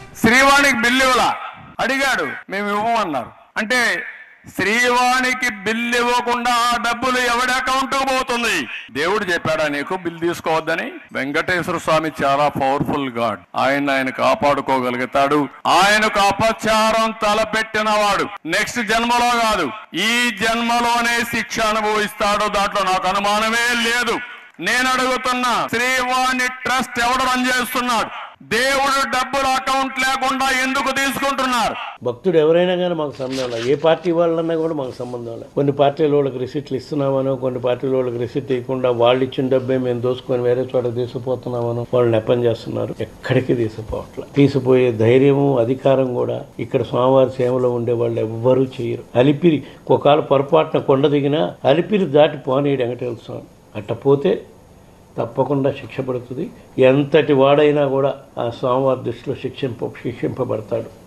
శ్రీవాణికి bill ఇవ్వలా, అడిగాడు, మేము ఇవ్వమన్నారు. అంటే శ్రీవాణికి బిల్లు ఇవ్వకుండా ఆ డబ్బులు ఎవడి అకౌంట్ పోతుంది? దేవుడు చెప్పాడా నీకు బిల్లు తీసుకోవద్దని? వెంకటేశ్వర స్వామి చాలా పవర్ఫుల్ గాడ్. ఆయన కాపాడుకోగలుగుతాడు. ఆయనకు అపచారం తలపెట్టిన వాడు నెక్స్ట్ జన్మలో కాదు, ఈ జన్మలోనే శిక్ష అనుభవిస్తాడు. దాంట్లో నాకు అనుమానమే లేదు. నేను అడుగుతున్నా, శ్రీవాణి ట్రస్ట్ ఎవడు రన్ చేస్తున్నాడు? దేవుడు డబ్బులు అకౌంట్ లేకుండా ఎందుకు తీసుకుంటున్నారు? భక్తుడు ఎవరైనా కానీ మాకు సంబంధం లేదు. ఏ పార్టీ వాళ్ళన్నా కూడా మాకు సంబంధం లేదు. కొన్ని పార్టీల వాళ్ళకి రిసిప్ట్లు ఇస్తున్నామనో, కొన్ని పార్టీల వాళ్ళకి రిసిప్ట్ ఇవ్వకుండా వాళ్ళు ఇచ్చిన డబ్బే మేము దోసుకొని వేరే చోట తీసుకుపోతున్నామనో వాళ్ళు నెపం చేస్తున్నారు. ఎక్కడికి తీసుకుపోవట్లే. తీసిపోయే ధైర్యము అధికారం కూడా ఇక్కడ స్వామివారి సేవలో ఉండే వాళ్ళు ఎవ్వరూ చేయరు. అలిపిరి ఒకవేళ పొరపాటున కొండ దిగినా అలిపిరి దాటి పోనీడు వెంకటేశ్వర స్వామి. అట్ట పోతే తప్పకుండా శిక్ష పడుతుంది. ఎంతటి వాడైనా కూడా ఆ స్వామివారి దృష్టిలో శిక్షింపబడతాడు.